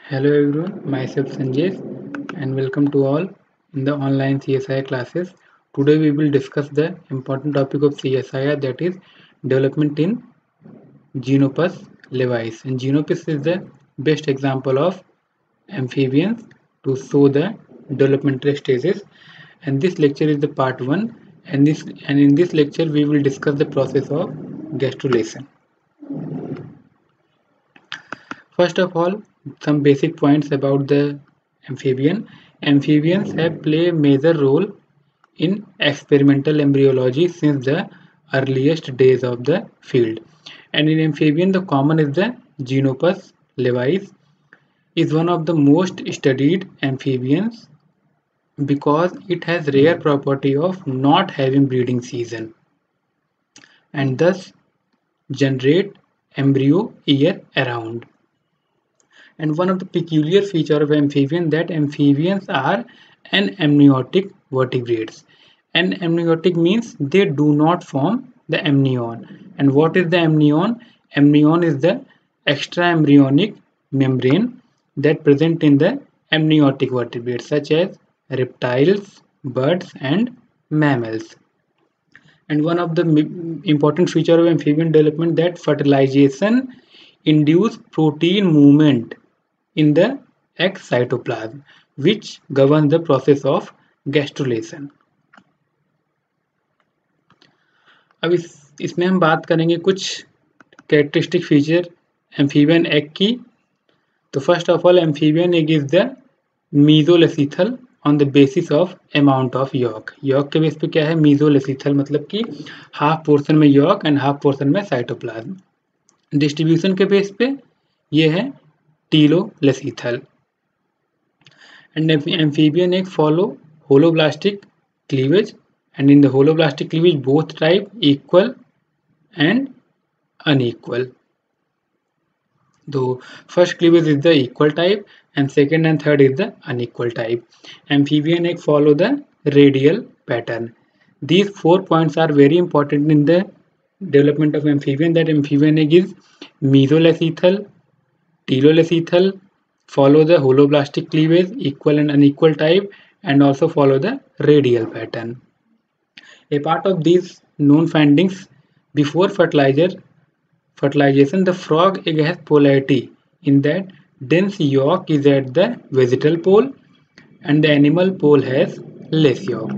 Hello everyone, myself Sanjay and welcome to all in the online CSI classes. Today we will discuss the important topic of CSIR, that is development in Xenopus levis. And Xenopus is the best example of amphibians to show the developmental stages. And this lecture is the part 1, and in this lecture we will discuss the process of gastrulation. First of all, some basic points about the amphibian. Amphibians have played a major role in experimental embryology since the earliest days of the field. And in amphibian, the common is the Xenopus levis, is one of the most studied amphibians because it has rare property of not having breeding season and thus generate embryo year around. And one of the peculiar feature of amphibian that amphibians are amniotic vertebrates. And amniotic means they do not form the amnion. And what is the amnion? Amnion is the extra embryonic membrane that present in the amniotic vertebrates such as reptiles, birds and mammals. And one of the important feature of amphibian development that fertilization induce protein movement in the egg cytoplasm, which governs the process of gastrulation. अब इसमें हम बात करेंगे कुछ characteristic feature amphibian egg की. तो first of all amphibian egg is the mesolecithal on the basis of amount of yolk. Yolk के base पे क्या है? मीजोलेसिथल, मतलब कि हाफ पोर्शन में यॉक एंड हाफ पोर्शन में साइटोप्लाज्म. डिस्ट्रीब्यूशन के बेस पे ये है टीलोलेसिथल. And amphibian egg follow holoblastic cleavage, and in the holoblastic cleavage both type equal and unequal. The first cleavage is the equal type and second and third is the unequal type. Amphibian egg follow the radial pattern. These 4 points are very important in the development of amphibian, that amphibian egg is mesolecithal, telolecithal, follow the holoblastic cleavage, equal and unequal type, and also follow the radial pattern. A part of these known findings, before fertilization, the frog egg has polarity in that dense yolk is at the vegetal pole and the animal pole has less yolk.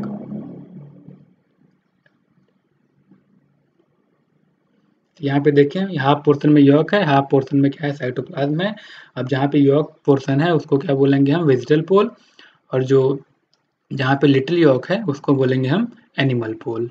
यहाँ पे देखें, half portion में yolk है, half portion में क्या है? Cytoplasm है. अब जहाँ पे यॉक पोर्शन है उसको क्या बोलेंगे हम? Vegetal pole. और जो जहाँ पे लिटिल यॉक है उसको बोलेंगे हम एनिमल पोल.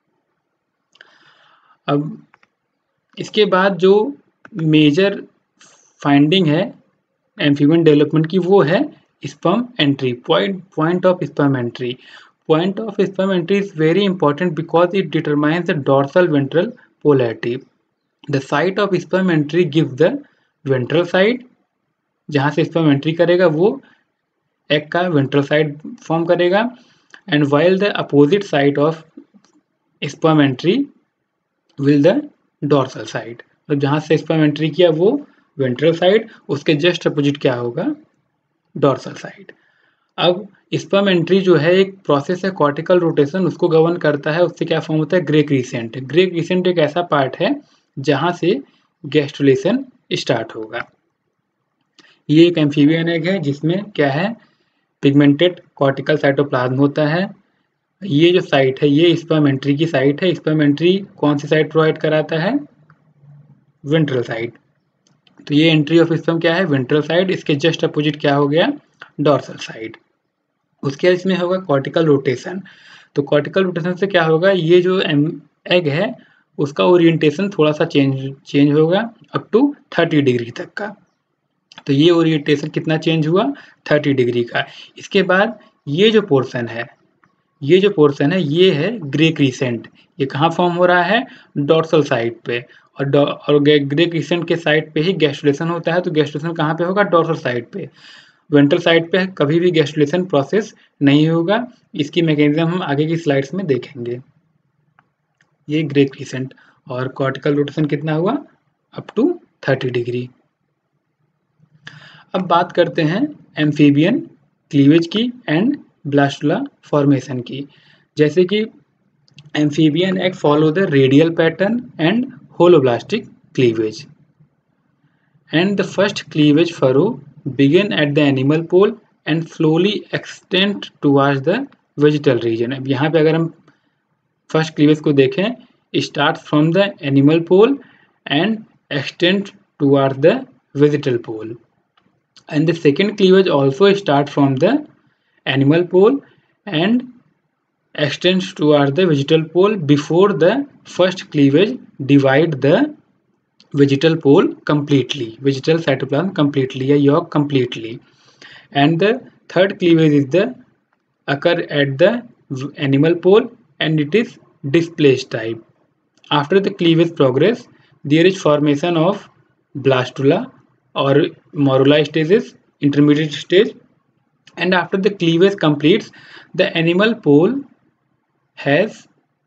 अब इसके बाद जो मेजर फाइंडिंग है एम्फीबियन डेवलपमेंट की वो है sperm entry. Point of sperm entry. Point of sperm entry is very important because it determines the dorsal ventral polarity. The site of sperm entry gives the ventral side. जहाँ से sperm entry करेगा वो egg का ventral side form करेगा, and while the opposite side of sperm entry will the dorsal side. तो जहाँ से sperm entry किया वो ventral side, उसके just opposite क्या होगा? dorsal side. अब स्पर्म एंट्री जो है एक प्रोसेस है कॉर्टिकल रोटेशन, उसको गवर्न करता है. उससे क्या फॉर्म होता है? Grey crescent. ग्रे क्रीसेंट एक ऐसा पार्ट है जहां से गैस्ट्रुलेशन स्टार्ट होगा. ये एक एम्फीबियन एग है जिसमें क्या है? पिगमेंटेड कॉर्टिकल साइटोप्लाज्म होता है. ये जो साइट है ये स्पर्म एंट्री की साइट है. स्पर्म एंट्री कौन सी साइड प्रोवाइड कराता है? Ventral side. तो ये एंट्री ऑफ स्पर्म क्या है? Ventral side. इसके जस्ट अपोजिट क्या हो गया? Dorsal side. उसके बाद इसमें होगा कॉर्टिकल रोटेशन. तो कॉर्टिकल रोटेशन से क्या होगा? ये जो एग है उसका ओरिएंटेशन थोड़ा सा चेंज होगा अप टू 30 डिग्री तक का. तो ये ओरिएंटेशन कितना चेंज हुआ? 30 डिग्री का. इसके बाद ये जो पोर्शन है ये है ग्रे क्रीसेंट. ये कहाँ फॉर्म हो रहा है? डॉर्सल साइड पे. और ग्रे क्रीसेंट के साइड पे ही गैस्ट्रुलेशन होता है. तो गैस्ट्रुलेशन कहाँ पे होगा? डॉर्सल साइड पे. वेंट्रल साइड पे कभी भी गैस्ट्रुलेशन प्रोसेस नहीं होगा. इसकी मैकेनिज्म हम आगे की स्लाइड्स में देखेंगे. ये ग्रे क्रीसेंट और कॉर्टिकल रोटेशन कितना हुआ? Up to 30 degree. अब बात करते हैं एम्फीबियन क्लीवेज की एंड ब्लास्टुला फॉर्मेशन की। जैसे कि amphibian egg follow the radial pattern and holoblastic cleavage, and the first cleavage furrow begin at the animal pole and slowly extend towards the vegetal region। अब यहाँ पे अगर हम first cleavage को देखें, start from the animal pole and extend toward the vegetal pole, and the second cleavage also start from the animal pole and extends toward the vegetal pole before the first cleavage divide the vegetal pole completely, vegetal cytoplasm completely या yolk completely, and the third cleavage is the occur at the animal pole and it is displaced type. After the cleavage progress, there is formation of blastula or morula stages, intermediate stage, and after the cleavage completes, the animal pole has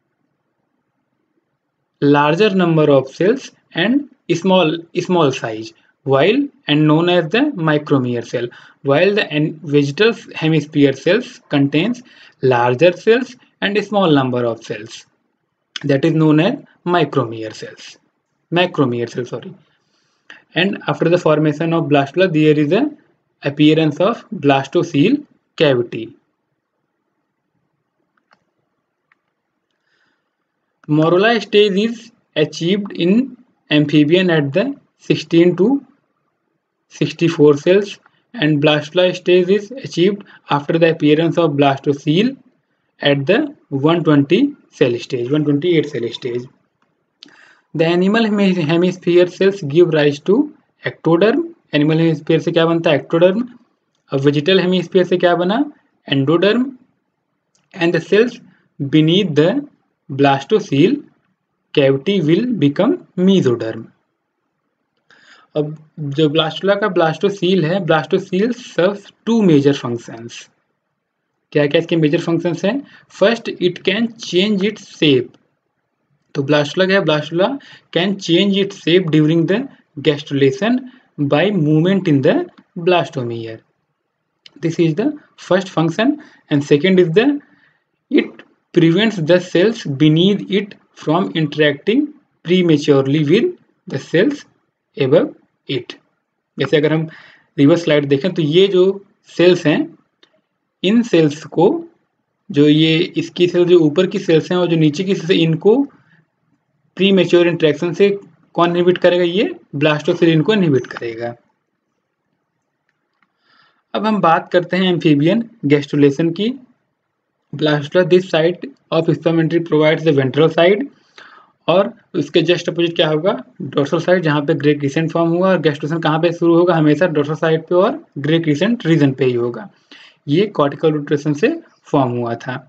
larger number of cells and small size, while and known as the micromeal cell, while the vegetal hemisphere cells contains larger cells and a small number of cells, that is known as macromeal cells, sorry. And after the formation of blastula, there is a appearance of blastocele cavity. Morula stage is achieved in amphibian at the 16 to 64 cells, and blastula stage is achieved after the appearance of blastocele at the 128 cell stage. The animal hemisphere cells give rise to ectoderm. Animal hemisphere से क्या बनता है? Ectoderm. अब vegetal hemisphere से क्या बना? Endoderm. And the cells beneath the blastocoel cavity will become mesoderm. अब जो ब्लास्टुला का ब्लास्टोसील है, blastocoel serves two major functions. क्या क्या इसके मेजर फंक्शंस हैं? First, it can change its shape. तो ब्लास्टुला क्या है? Blastula can change its shape during the gastrulation by movement in the blastomere. This is the first function, and second is the it prevents the cells beneath it from interacting prematurely with the cells above it. जैसे अगर हम reverse slide देखें तो ये जो sales हैं, इन sales को, जो ये इसकी सेल जो ऊपर की सेल्स हैं और जो नीचे की सेल्स हैं, इनको प्री मेच्योर इंटरेक्शन से कौन इनहिबिट करेगा? ये ब्लास्टोसिल इनको इनहिबिट करेगा. अब हम बात करते हैं एम्फीबियन गैस्ट्रुलेशन की. Blastula this side of sperm entry provides the ventral side, और उसके जस्ट अपोजिट क्या होगा? डोर्सल साइड, जहाँ पे ग्रे क्रिसेंट फॉर्म होगा. और गैस्ट्रुलेशन कहाँ पे शुरू होगा? हमेशा डोर्सल साइड पे और ग्रे क्रिसेंट रीजन पे ही होगा. ये कॉर्टिकल रोटेशन से फॉर्म हुआ था.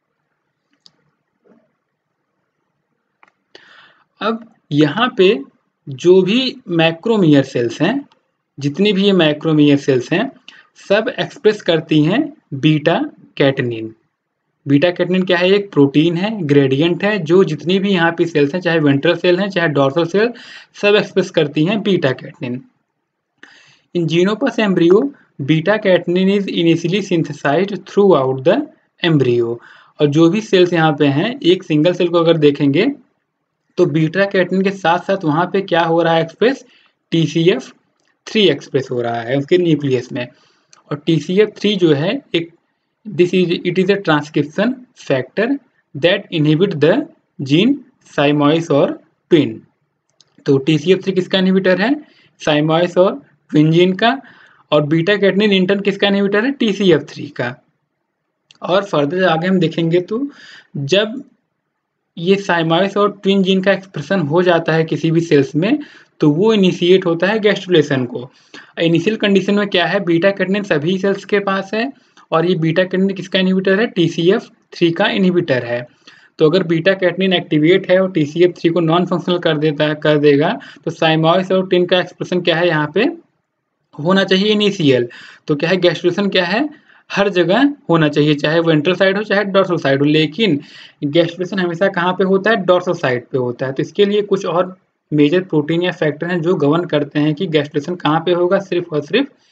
अब यहाँ पे जो भी मैक्रोमियर सेल्स हैं, जितनी भी ये मैक्रोमियर सेल्स हैं, सब एक्सप्रेस करती हैं बीटा कैटनिन. बीटा कैटनिन क्या है? एक प्रोटीन है, ग्रेडियंट है, जो जितनी भी यहाँ पे सेल्स हैं, चाहे वेंट्रल सेल हैं चाहे डॉर्सल सेल, सब एक्सप्रेस करती हैं beta catenin. In Xenopus embryo, beta catenin is initially synthesized throughout the embryo. और जो भी सेल्स यहाँ पे हैं, एक सिंगल सेल को अगर देखेंगे तो बीटा कैटनिन के साथ साथ वहाँ पे क्या हो रहा है एक्सप्रेस? TCF3 एक्सप्रेस हो रहा है उसके न्यूक्लियस में. और TCF3 जो है एक it is a transcription factor that inhibit the gene siamois और ट्विन. तो TCF3 किसका इनहिबिटर है? साइमोइस और ट्विन जीन का. और बीटा कैटनिन इंटर्न किसका इनहिबिटर है? TCF3 का. और फर्दर आगे हम देखेंगे तो जब ये साइमोइस और ट्विन जीन का एक्सप्रेशन हो जाता है किसी भी सेल्स में, तो वो इनिशिएट होता है गैस्ट्रुलेशन को. इनिशियल कंडीशन में क्या है? बीटा कैटनिन सभी सेल्स के पास है, और ये बीटा कैटनिन किसका इनहिबिटर है? TCF3 का इनहिबिटर है. तो अगर बीटा कैटनिन एक्टिवेट है और TCF3 को नॉन फंक्शनल कर देगा, तो साइमोइस और ट्विन का एक्सप्रेशन क्या है? यहाँ पे होना चाहिए इनिशियल. तो क्या है? गैस्ट्रुलेशन क्या है? हर जगह होना चाहिए, चाहे वेंट्रल साइड हो चाहे डॉर्सल साइड हो, लेकिन गैस्ट्रुलेशन हमेशा कहाँ पे होता है? डॉर्सल साइड पे होता है. तो इसके लिए कुछ और मेजर प्रोटीन या फैक्टर हैं जो गवर्न करते हैं कि गैस्ट्रुलेशन कहाँ पे होगा? सिर्फ और सिर्फ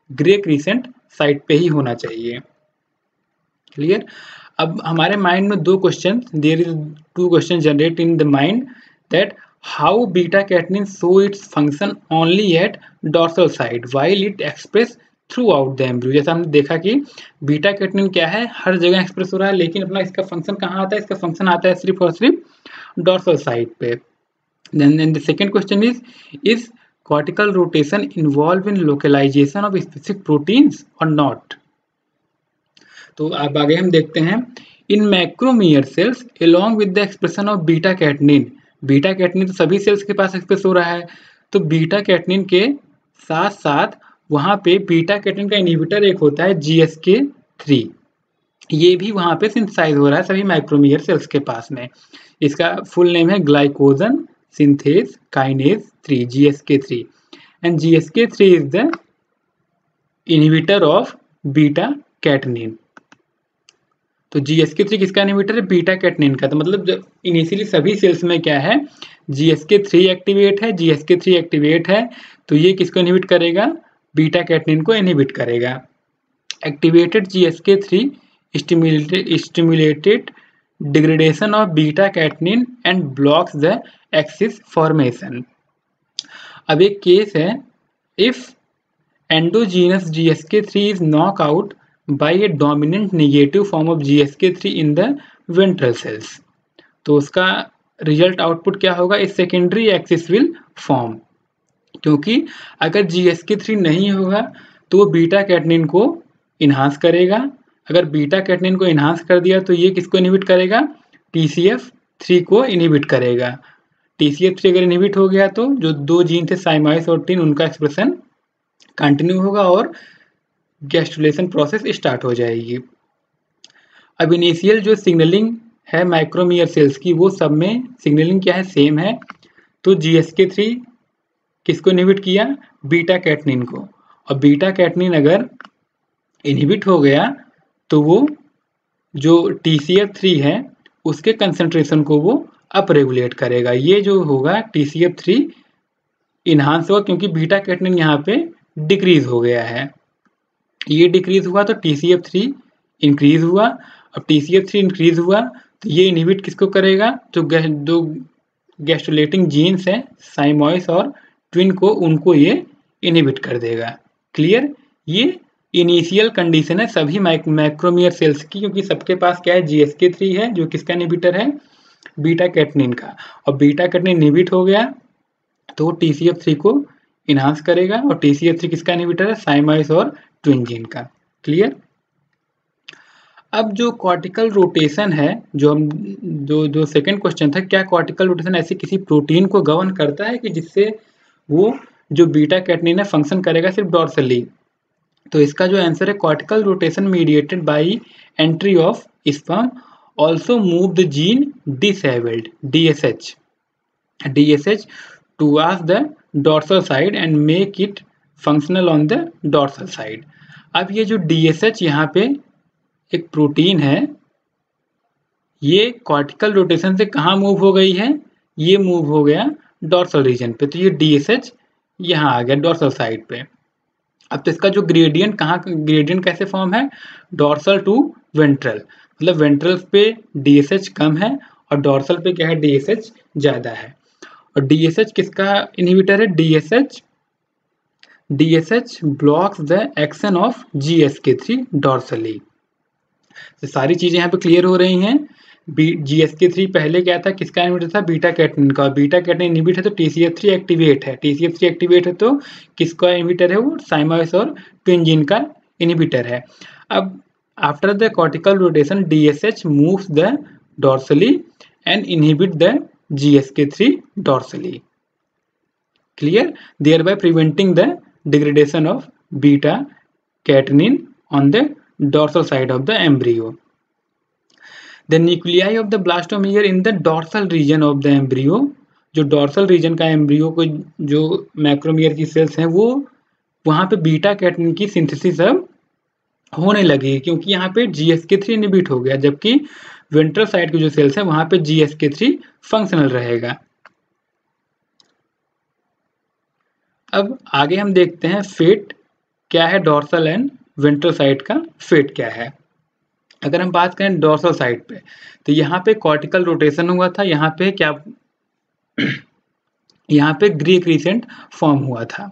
ग्रे क्रिसेंट साइट पे ही होना चाहिए। क्लियर। अब हमारे माइंड में दो question, there is two question generate in the mind that how beta catenin show its function only at dorsal side while it express throughout the embryo. जैसा हमने देखा कि बीटा कैटनिन क्या है, हर जगह एक्सप्रेस हो रहा है, लेकिन अपना इसका फंक्शन कहाँ आता है, इसका फंक्शन आता है सिर्फ और सिर्फ डॉर्सल साइड पे। Then the second question is cortical rotation involved in localization of specific proteins or not? तो अब आगे हम देखते हैं in macromere cells along with the expression of beta catenin. Beta catenin तो सभी सेल्स के पास एक्सप्रेस हो रहा है, तो बीटा कैटनिन के साथ साथ वहाँ पे बीटा कैटनिन का इनहिबिटर एक होता है GSK3, ये भी वहाँ पे सिंथेसाइज हो रहा है सभी माइक्रोमियर सेल्स के पास में। इसका फुल नेम है glycogen synthase kinase 3 GSK3 and GSK3 is the inhibitor of beta catenin. तो GSK3 किसका इनहिबिटर है, बीटा कैटनिन का। तो मतलब जब इनिशियली सभी सेल्स में क्या है, GSK3 एक्टिवेट है, GSK3 एक्टिवेट है, तो ये किसको इनहिबिट करेगा, बीटा कैटनिन को इनहिबिट करेगा। Activated GSK3 stimulated degradation of beta catenin and blocks the axis formation। अब एक केस है, if endogenous GSK3 is knocked out by a dominant negative form of GSK3 in the ventral cells, तो उसका result output क्या होगा, इस secondary axis will form. क्योंकि अगर GSK3 नहीं होगा तो वो बीटा कैटनिन को इन्हांस करेगा, अगर बीटा कैटनिन को इन्हांस कर दिया तो ये किसको इनहिबिट करेगा, TCF3 को इनहिबिट करेगा। TCF3 अगर इनहिबिट हो गया तो जो दो जीन थे साइमाइस और टिन, उनका एक्सप्रेशन कंटिन्यू होगा और गैस्ट्रुलेशन प्रोसेस स्टार्ट हो जाएगी। अब इनिशियल जो सिग्नलिंग है माइक्रोमियर सेल्स की, वो सब में सिग्नलिंग क्या है, सेम है। तो GSK3 किसको इनहिबिट किया, बीटा कैटनिन को, और बीटा कैटनिन अगर इनहिबिट हो गया तो वो जो TCF3 है उसके कंसंट्रेशन को वो अप रेगुलेट करेगा। ये जो होगा TCF3 इन्हांस होगा क्योंकि बीटा कैटनिन यहाँ पे डिक्रीज हो गया है, ये डिक्रीज हुआ तो TCF3 इंक्रीज हुआ। अब TCF3 इंक्रीज हुआ तो ये इनहिबिट किसको करेगा, जो दो गैस्ट्रुलेटिंग जीन्स हैं साइमोइस और ट्विन को, उनको ये इनहिबिट कर देगा। क्लियर। ये इनिशियल कंडीशन है सभी मैक्रोमियर सेल्स की, क्योंकि सबके पास क्या है, GSK3 है जो किसका इनहिबिटर है, बीटा कैटनिन का, और बीटा कैटनिन इनहिबिट हो गया तो TCF3 को इन्हांस करेगा, और TCF3 किसका इनहिबिटर है, साइमाइस और ट्विन जीन का। क्लियर। अब जो कॉर्टिकल रोटेशन है, जो हम जो सेकंड क्वेश्चन था, क्या कॉर्टिकल रोटेशन ऐसे किसी प्रोटीन को गवर्न करता है कि जिससे वो जो बीटा कैटनिन है फंक्शन करेगा सिर्फ डॉर्सली। तो इसका जो आंसर है, cortical rotation mediated by entry of sperm also move the gene disabled DSH towards the dorsal side and make it functional on the dorsal side। अब ये जो DSH यहाँ पे एक प्रोटीन है, ये कॉर्टिकल रोटेशन से कहाँ मूव हो गई है, ये मूव हो गया डॉर्सल रीजन पे, तो ये DSH यहाँ आ गया डॉर्सल साइड पे। अब तो इसका जो ग्रेडियंट ग्रेडियंट कैसे फॉर्म है, डॉर्सल टू वेंट्रल, मतलब वेंट्रल पे DSH कम है और डॉर्सल पे क्या है, DSH ज़्यादा है। और DSH किसका इनहिबिटर है, DSH blocks the action of GSK3 dorsally. तो सारी चीज़ें यहाँ पे क्लियर हो रही हैं। GSK3 पहले क्या था, किसका इनहिबिटर था, बीटा कैटनिन का, बीटा कैटनिन इनहिबिट है तो TCF3 एक्टिवेट है, TCF3 एक्टिवेट है तो किसका इनहिबिटर है, वो साइमाइस और ट्विन जीन का इनहिबिटर है। अब after the cortical rotation DSH moves the dorsally and inhibit the GSK3 dorsally। Clear, thereby preventing the degradation of beta catenin on the dorsal side of the embryo। The nuclei of the blastomere in the dorsal region of the embryo, जो dorsal region का embryo को जो मैक्रोमियर की cells हैं वो वहाँ पे beta catenin की सिंथेसिस अब होने लगी, क्योंकि यहाँ पे GSK3 इनहिबिट हो गया, जबकि वेंट्रल साइड की जो सेल्स है वहां पे GSK3 फंक्शनल रहेगा। अब आगे हम देखते हैं फेट क्या है डॉर्सल एंड वेंट्रल साइड का फेट क्या है। अगर हम बात करें डॉर्सल साइड पे, तो यहाँ पे कॉर्टिकल रोटेशन हुआ था, यहाँ पे क्या यहाँ पे ग्रे क्रीसेंट फॉर्म हुआ था।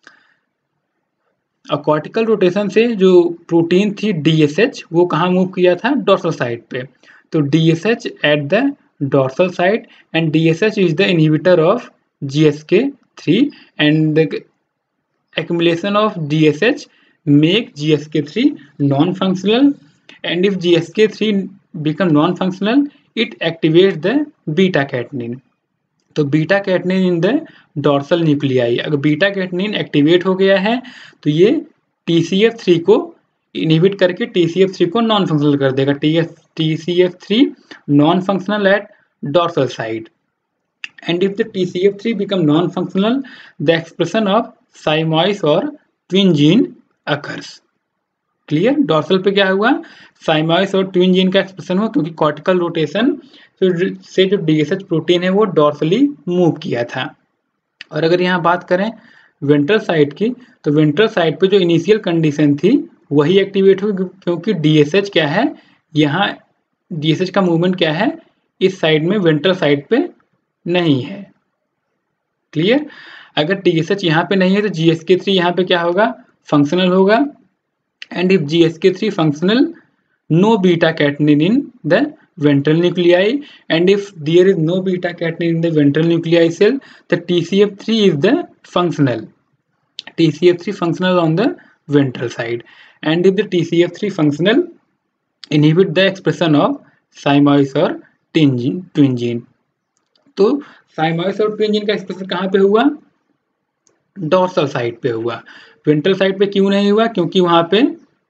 और कॉर्टिकल रोटेशन से जो प्रोटीन थी DSH वो कहाँ मूव किया था, डॉर्सल साइड पे। तो DSH at the dorsal side and DSH is the inhibitor of GSK3 and the accumulation of DSH make GSK3 non-functional, and if GSK3 become non-functional it activates the beta catenin. तो beta catenin in the dorsal nuclei, अगर beta catenin activate हो गया है तो ये TCF3 को inhibit करके TCF3 को नॉन फंक्शनल कर देगा। TCF3 non functional at dorsal side, and if the TCF3 become non-functional the expression of siamois और twin gene occurs. Clear, dorsal पे क्या हुआ, साइमॉइस और ट्विन जीन का एक्सप्रेशन हुआ क्योंकि कॉर्टिकल रोटेशन से जो DSH प्रोटीन है वो डॉर्सली मूव किया था। और अगर यहाँ बात करें वेंट्रल साइड की, तो वेंट्रल साइड पे जो इनिशियल कंडीशन थी वही एक्टिवेट हुई क्योंकि DSH क्या है, यहाँ DSH का मूवमेंट क्या है, इस साइड में वेंट्रल साइड पे नहीं है। क्लियर, अगर TSH यहाँ पे नहीं है तो GSK3 यहाँ पे क्या होगा, फंक्शनल होगा। And if GSK3 functional no beta catenin in the ventral nuclei, and if there is no beta catenin in the ventral nuclei cell the TCF3 is the functional, TCF3 functional on the ventral side, and if the TCF3 functional inhibit the expression of siamois और twin gene. तो साइमॉइस और twin gene का expression कहाँ पे हुआ, dorsal side पे हुआ। Ventral side पे क्यों नहीं हुआ, क्योंकि वहां पे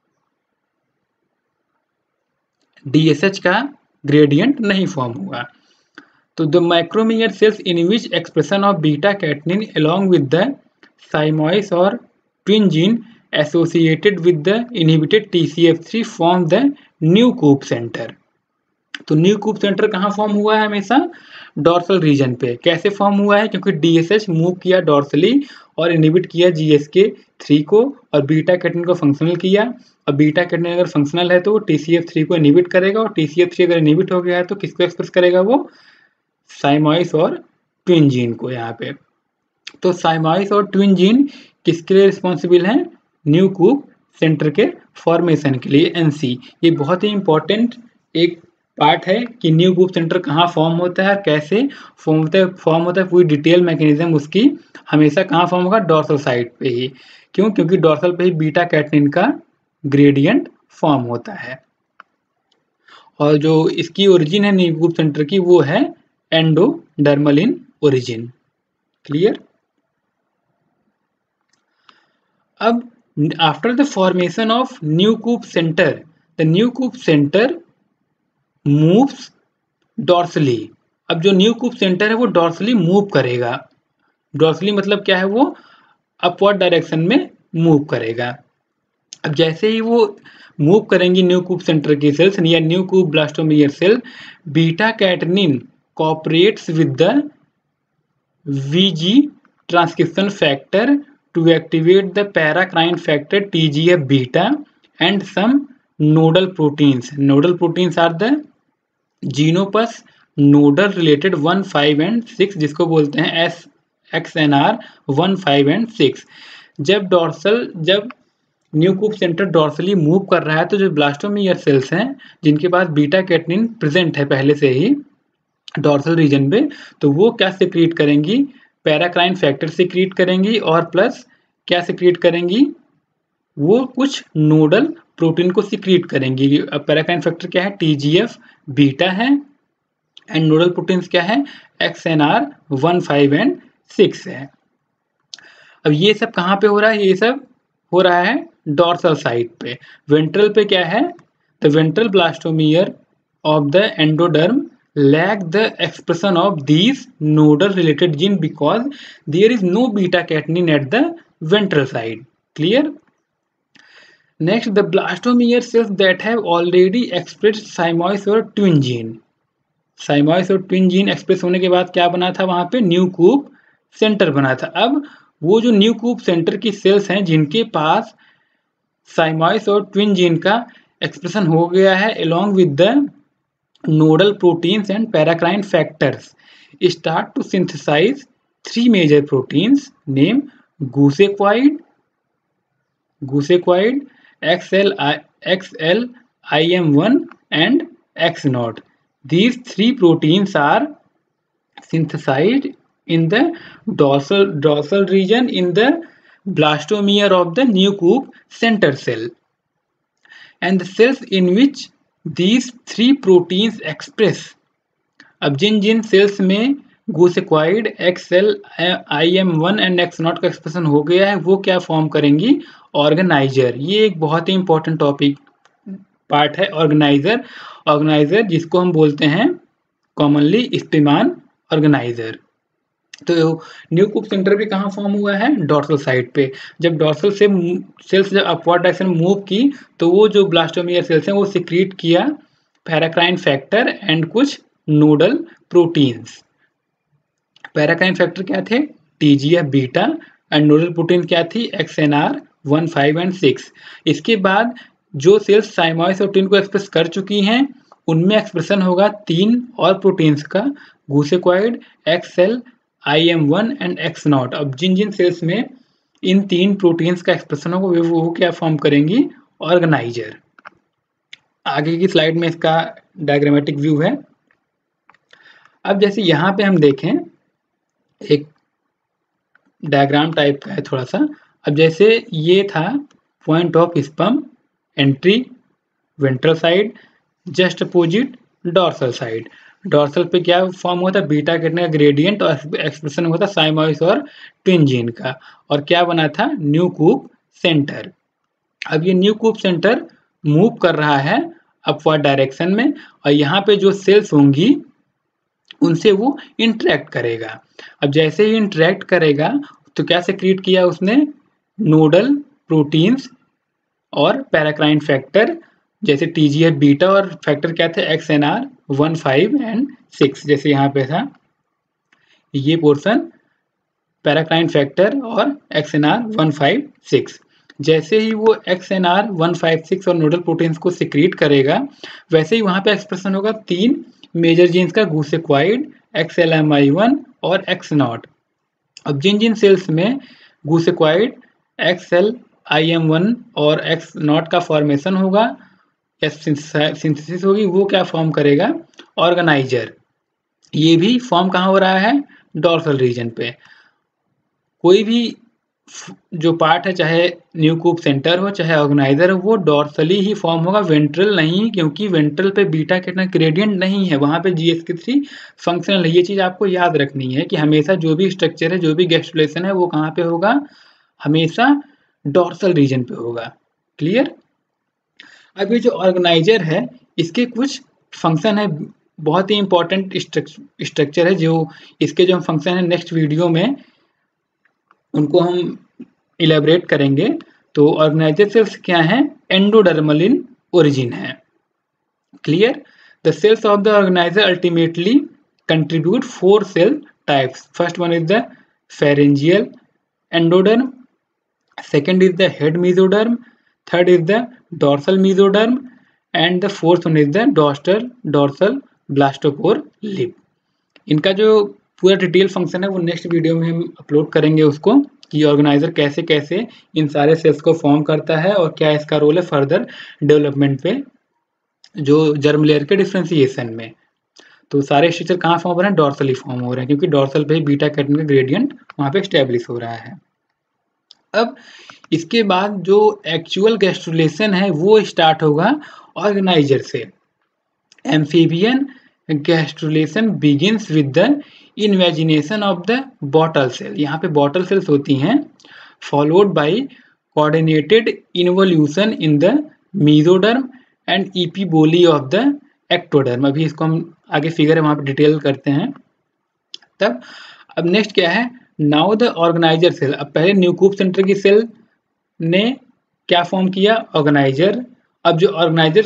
DSH का ग्रेडियंट नहीं फॉर्म हुआ। तो the micromere cells in which expression of beta catenin along with the siamois और twin gene associated with the inhibited TCF3 form the Nieuwkoop centre. तो न्यू कूप सेंटर कहाँ form हुआ है, हमेशा dorsal region पे। कैसे form हुआ है, क्योंकि DSH मूव किया डॉर्सली और इनहिबिट किया GSK3 को और बीटा कैटनिन को फंक्शनल किया। अब बीटा कैटनिन अगर फंक्शनल है तो वो TCF3 को इनहिबिट करेगा और TCF3 अगर इनहिबिट हो गया है तो किसको एक्सप्रेस करेगा, वो साइमॉइस और ट्विन जीन को यहाँ पे। तो साइमॉइस और ट्विन जीन किसके लिए रिस्पॉन्सिबल हैं, न्यू कूप सेंटर के फॉर्मेशन के लिए, NC। ये बहुत ही इंपॉर्टेंट एक पार्ट है कि न्यू कूप सेंटर कहाँ फॉर्म होता है, कैसे फॉर्म होता है पूरी डिटेल मैकेनिज्म उसकी हमेशा कहाँ फॉर्म होगा, डॉर्सल साइड पे ही। क्यों, क्योंकि डॉर्सल पे ही बीटा कैटनिन का ग्रेडियंट फॉर्म होता है। और जो इसकी ओरिजिन है न्यू कूप सेंटर की वो है एंडोडर्मल इन ओरिजिन। क्लियर। अब after the formation of Nieuwkoop centre the Nieuwkoop centre moves dorsally. अब जो न्यू कूप सेंटर है वो डॉर्सली मूव करेगा। डॉर्सली मतलब क्या है, वो अपवर्ड डायरेक्शन में मूव करेगा। अब जैसे ही वो मूव करेंगी न्यू कूप सेंटर की सेल्स या Nieuwkoop blastomere cell, beta catenin cooperates with the VG transcription factor to activate the paracrine factor TGF beta and some nodal proteins. Nodal proteins are the Genopus nodal related 1, 5 and 6 जिसको बोलते हैं SXNR 1, 5 and 6। जब Nieuwkoop centre dorsally move कर रहा है तो जो blastomere sales हैं जिनके पास बीटा कैटनिन प्रेजेंट है पहले से ही डॉर्सल रीजन पे, तो वो क्या सिक्रीट करेंगी, पैराक्राइन फैक्टर सिक्रीट करेंगी और प्लस क्या सिक्रीट करेंगी, वो कुछ नोडल प्रोटीन को सिक्रीट करेंगी। अब पैराक्राइन फैक्टर क्या है, TGF बीटा है एंड नोडल प्रोटीन्स क्या है, XNR 1, 5 एंड 6 है। अब ये सब कहाँ पे हो रहा है, ये सब हो रहा है डॉर्सल साइड पे। वेंट्रल पे क्या है, the ventral blastomere of the endoderm lack the expression of these nodal related gene because there is no beta catenin at the ventral side. Clear? Next, the blastomere cells that have already expressed siamois और twin gene. साइमॉइस और twin gene express होने के बाद क्या बना था, वहां पे न्यू कूप सेंटर बना था। अब वो जो न्यू कूप सेंटर की सेल्स हैं जिनके पास साइमॉइस और ट्विन जीन का एक्सप्रेशन हो गया है along with the nodal proteins and paracrine factors start to synthesize three major proteins named goosequide, XLIM1 and X0. These three proteins are synthesized in the dorsal region in the blastomere of the nucleus center cell, and the cells in which these three proteins express. अब जिन जिन sales में गूसेक्वाइड XLIM1 and X0 का expression हो गया है वो क्या form करेंगी, ऑर्गेनाइजर। ये एक बहुत ही इंपॉर्टेंट टॉपिक पार्ट है, ऑर्गेनाइजर जिसको हम बोलते हैं कॉमनली स्पिमान ऑर्गेनाइजर। तो न्यूक्लियस सेंटर भी कहाँ फॉर्म हुआ है, डॉर्सल साइड पे। जब डॉर्सल से सेल्स जब अपवर्ड डायरेक्शन मूव की तो वो जो ब्लास्टोमियर सेल्स हैं वो सिक्रीट किया पैराक्राइन फैक्टर एंड कुछ नोडल प्रोटीन्स। पैराक्राइन फैक्टर क्या थे, TGF beta, and nodal protein क्या थी, XNR 1, 5 एंड 6। इसके बाद जो सेल्स साइमॉइस और ट्विन को एक्सप्रेस कर चुकी हैं उनमें एक्सप्रेशन होगा 3 और प्रोटीन्स का, गूसेक्वाइड, XLIM1 एंड X0। अब जिन जिन सेल्स में इन 3 प्रोटीन्स का एक्सप्रेशन होगा वो क्या फॉर्म करेंगी, ऑर्गेनाइजर। आगे की स्लाइड में इसका डायग्रामेटिक व्यू है। अब जैसे यहाँ पे हम देखें एक डायग्राम टाइप का है थोड़ा सा। अब जैसे ये था point of sperm entry, ventral side, just opposite dorsal side. Dorsal पे क्या फॉर्म हुआ था, बीटा कैटने का ग्रेडियंट और एक्सप्रेशन हुआ था साइमॉइस और ट्विन जीन का, और क्या बना था, न्यूक्लियस सेंटर। अब ये न्यूक्लियस सेंटर मूव कर रहा है अपवर्ड डायरेक्शन में, और यहाँ पे जो सेल्स होंगी उनसे वो इंटरेक्ट करेगा। अब जैसे ही इंटरेक्ट करेगा तो क्या सिक्रीट किया उसने, नोडल प्रोटीन्स और पैराक्राइन फैक्टर, जैसे TGF बीटा, और फैक्टर क्या थे, XNR 1, 5 एंड 6। जैसे यहाँ पे था ये पोर्शन पैराक्राइन फैक्टर और XNR 1, 5, 6। जैसे ही वो XNR 1, 5, 6 और नोडल प्रोटीन्स को सिक्रीट करेगा वैसे ही वहाँ पे एक्सप्रेशन होगा 3 मेजर जीन्स का, गूसेक्वाइड, XLMI1 और X0। अब जिन जिन सेल्स में गूसेक्वाइड, XLIM1 और X0 का फॉर्मेशन होगा या सिंथेसिस होगी वो क्या फॉर्म करेगा, ऑर्गेनाइजर। ये भी फॉर्म कहाँ हो रहा है, डॉर्सल रीजन पे। कोई भी जो पार्ट है, चाहे न्यूक्लियस सेंटर हो चाहे ऑर्गेनाइजर हो, वो डॉर्सली ही फॉर्म होगा, वेंट्रल नहीं, क्योंकि वेंट्रल पे बीटा कितना ग्रेडियंट नहीं है, वहाँ पे GSK3 फंक्शनल है। ये चीज़ आपको याद रखनी है कि हमेशा जो भी स्ट्रक्चर है, जो भी गैस्ट्रुलेशन है, वो कहाँ पे होगा, हमेशा डॉर्सल रीजन पे होगा। क्लियर। अब ये जो ऑर्गेनाइजर है इसके कुछ फंक्शन है, बहुत ही इंपॉर्टेंट स्ट्रक्चर है, जो इसके जो फंक्शन है नेक्स्ट वीडियो में उनको हम इलेबरेट करेंगे। तो ऑर्गेनाइजर सेल्स क्या हैं, एंडोडर्मल इन ओरिजिन है। Clear. The cells of the organizer ultimately contribute 4 cell types. First one is the pharyngeal endoderm, second is the head mesoderm, third is the dorsal mesoderm, and the fourth one is the dorsal blastopore lip। इनका जो पूरा detail function है वो next video में हम upload करेंगे उसको, कि ऑर्गेनाइजर कैसे कैसे इन सारे सेल्स को फॉर्म करता है और क्या इसका रोल है फर्दर डेवलपमेंट पे, जो जर्म लेयर के डिफ्रेंसिएशन में। तो सारे स्ट्रक्चर कहाँ फॉर्म हो रहे हैं, डॉर्सली फॉर्म हो रहे हैं, क्योंकि डॉर्सल पे ही बीटा कैटन का ग्रेडियंट वहाँ पे स्टेब्लिश हो रहा है। अब इसके बाद जो एक्चुअल गैस्ट्रुलेशन है वो स्टार्ट होगा ऑर्गेनाइजर से। Amphibian gastrulation begins with the invagination of the bottle cell. यहाँ पे बॉटल सेल्स होती हैं, followed by coordinated involution in the mesoderm and epiboly of the ectoderm. अभी इसको हम आगे फिगर है वहाँ पे डिटेल करते हैं तब। अब नेक्स्ट क्या है, नाउ द ऑर्गेनाइजर सेल। अब पहले न्यूक्लियस सेंटर की सेल ने क्या फॉर्म किया, ऑर्गेनाइजर। अब जो ऑर्गेनाइजर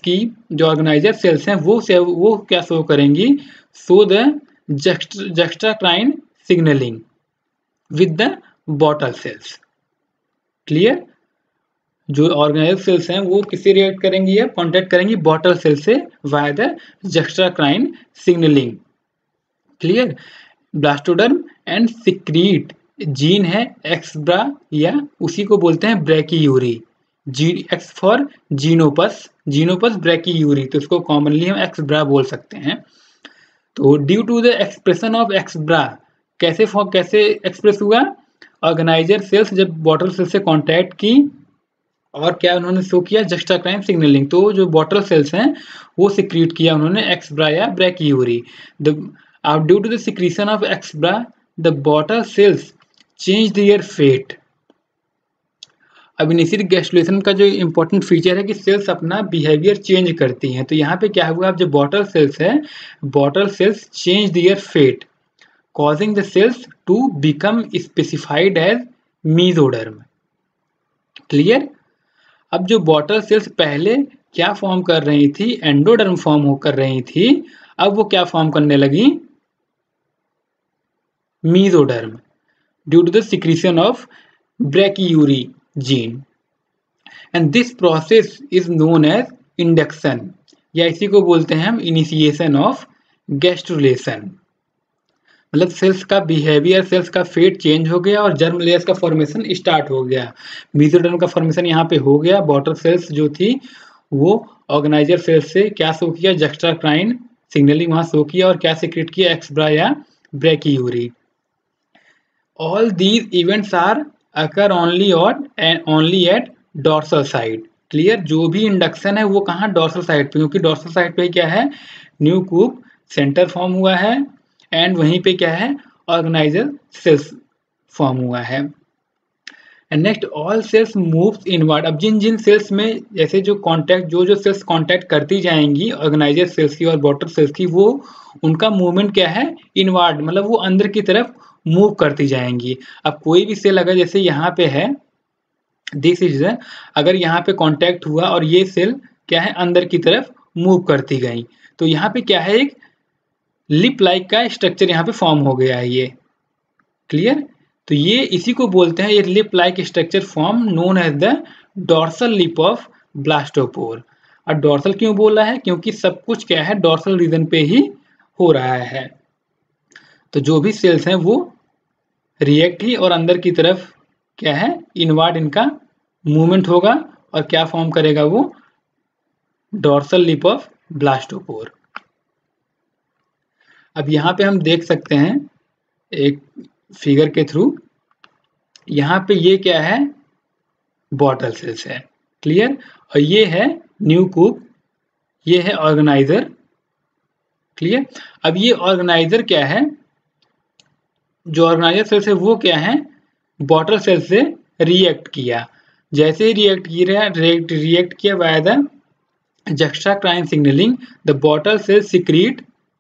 सेल्स हैं वो क्या शो करेंगी, show the juxtacrine signalling with the bottle cells. Clear. जो ऑर्गेनाइज सेल्स हैं वो किससे रिएक्ट करेंगी या कॉन्टैक्ट करेंगी बॉटल सेल से via the juxtacrine signalling. Clear. Blastoderm and secrete gene है एक्सब्रा या उसी को बोलते हैं ब्रैकियूरी। जी X for Xenopus, Xenopus brachyury, तो इसको कॉमनली हम एक्सब्रा बोल सकते हैं। तो due to the expression of Xbra कैसे एक्सप्रेस हुआ, ऑर्गेनाइजर सेल्स जब बॉटल सेल से कॉन्टैक्ट की और क्या उन्होंने शो किया जस्टाक्राइन सिग्नलिंग, तो जो बॉटल सेल्स हैं वो सिक्रीट किया उन्होंने एक्सब्रा या brachyury. The due to the secretion of Xbra the bottle cells change their fate. अब इनिशियल गैस्ट्रुलेशन का जो इंपॉर्टेंट फीचर है कि सेल्स अपना बिहेवियर चेंज करती हैं, तो यहाँ पे क्या हुआ, अब जो बॉटल सेल्स है, bottle cells change their fate causing the cells to become specified as mesoderm। Clear. अब जो बॉटल सेल्स पहले क्या फॉर्म कर रही थी, एंडोडर्म फॉर्म कर रही थी, अब वो क्या फॉर्म करने लगी, mesoderm due to the secretion of brachyury gene and this process is known as induction या इसी को बोलते हैं हम इनिशिएशन ऑफ गैस्ट्रुलेशन। मतलब सेल्स का बिहेवियर, सेल्स का फेट चेंज हो गया और जर्म लेयर्स का फॉर्मेशन स्टार्ट हो गया। मेसोडर्म का फॉर्मेशन यहाँ पे हो गया, बॉटल सेल्स जो थी वो ऑर्गेनाइजर सेल्स से क्या शो किया, जस्टाक्राइन सिग्नलिंग वहां शो किया और क्या सीक्रेट किया, एक्सब्रा या brachyury. All these events are occur only at dorsal side. Clear. जो भी इंडक्शन है वो कहाँ, डॉर्सल साइड पे, क्योंकि डॉर्सल साइड पे क्या है, न्यू कूप सेंटर फॉर्म हुआ है एंड वहीं पे क्या है, ऑर्गेनाइजर सेल्स फॉर्म हुआ है। And next all cells moves inward. अब जिन जिन सेल्स में जैसे जो कांटेक्ट जो सेल्स कांटेक्ट करती जाएंगी ऑर्गेनाइजर सेल्स की और बॉटल सेल्स की, वो उनका मूवमेंट क्या है, इनवर्ड, मतलब वो अंदर की तरफ मूव करती जाएंगी। अब कोई भी सेल अगर जैसे यहाँ पे है, दिस इज अगर यहाँ पे कांटेक्ट हुआ और ये सेल क्या है अंदर की तरफ मूव करती गई, तो यहाँ पे क्या है, एक लिप लाइक का स्ट्रक्चर यहाँ पे फॉर्म हो गया है ये। क्लियर। तो ये इसी को बोलते हैं, ये lip like structure form known as the dorsal lip of blastopore. और डॉर्सल क्यों बोल रहा है, क्योंकि सब कुछ क्या है डॉर्सल रीजन पे ही हो रहा है। तो जो भी सेल्स हैं वो रिएक्ट ही और अंदर की तरफ क्या है, इनवर्ड इनका मूवमेंट होगा और क्या फॉर्म करेगा वो, डॉर्सल लिप ऑफ ब्लास्टोपोर। अब यहाँ पे हम देख सकते हैं एक फिगर के थ्रू, यहाँ पे ये क्या है, बॉटल सेल्स है। क्लियर। और ये है न्यू कूप, ये है ऑर्गेनाइजर। क्लियर। अब ये ऑर्गेनाइजर क्या है, जो ऑर्गेनाइजर सेल्स है वो क्या है, बॉटल सेल से रिएक्ट किया। जैसे ही रिएक्ट किया by the juxtacrine signalling, the bottle cell secrete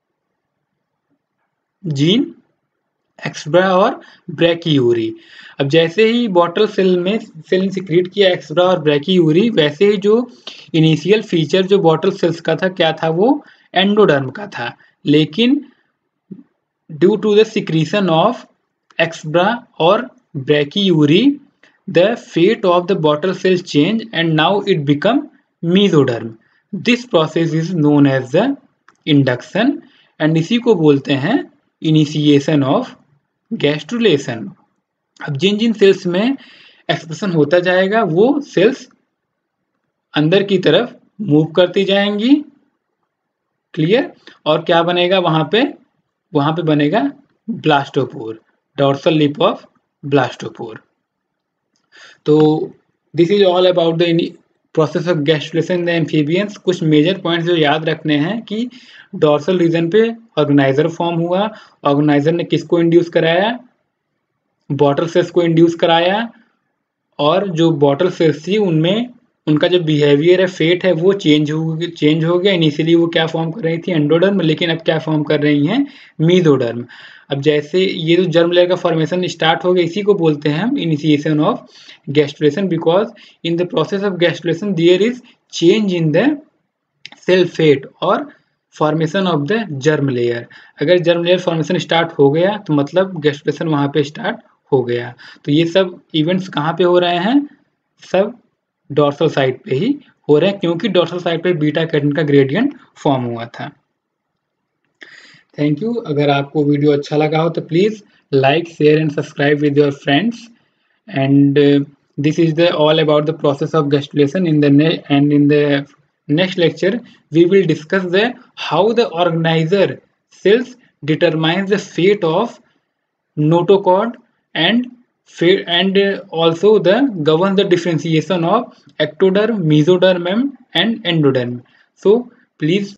gene Xbra और ब्रैकियूरी। अब जैसे ही बॉटल सेल ने सिक्रीट किया एक्सब्रा और ब्रैकियूरी, वैसे ही जो इनिशियल फीचर जो बॉटल सेल्स का था क्या था, वो एंडोडर्म का था। लेकिन due to the secretion of Xbra और brachyury, the fate of the bottle cell change and now it become mesoderm. This process is known as the induction and इसी को बोलते हैं इनिशिएशन ऑफ गैस्ट्रुलेशन। अब जिन जिन सेल्स में expression होता जाएगा वो सेल्स अंदर की तरफ मूव करती जाएंगी। क्लियर। और क्या बनेगा वहां पे बनेगा blastopore, dorsal lip of blastopore. तो this is all about the process of gastrulation in the amphibians. कुछ मेजर पॉइंट्स जो याद रखने हैं कि डॉर्सल रीजन पे ऑर्गेनाइजर फॉर्म हुआ, ऑर्गेनाइजर ने किसको इंड्यूस कराया, बॉटल सेल्स को इंड्यूस कराया, और जो बॉटल सेल्स थी उनमें उनका जो बिहेवियर है, फेट है, वो चेंज हो गया। इनिशियली वो क्या फॉर्म कर रही थी, एंडोडर्म, लेकिन अब क्या फॉर्म कर रही हैं, मेसोडर्म। अब जैसे ये जो जर्म लेयर का फॉर्मेशन स्टार्ट हो गया, इसी को बोलते हैं हम initiation of gastrulation, because in the process of gastrulation there is change in the cell fate और formation of the germ layer. अगर जर्म लेयर फॉर्मेशन स्टार्ट हो गया तो मतलब गैस्ट्रुलेशन वहां पे स्टार्ट हो गया। तो ये सब इवेंट्स कहाँ पे हो रहे हैं, सब डॉर्सल साइड पे ही हो रहे हैं, क्योंकि डॉर्सल साइड पे बीटा कैरोटीन का ग्रेडियंट फॉर्म हुआ था। Thank you. अगर आपको वीडियो अच्छा लगा हो तो please like, share and subscribe with your friends. And this is the all about the process of gastrulation. In the next lecture we will discuss the how the organizer cells determines the fate of notochord and also the govern the differentiation of ectoderm, mesoderm and endoderm. So please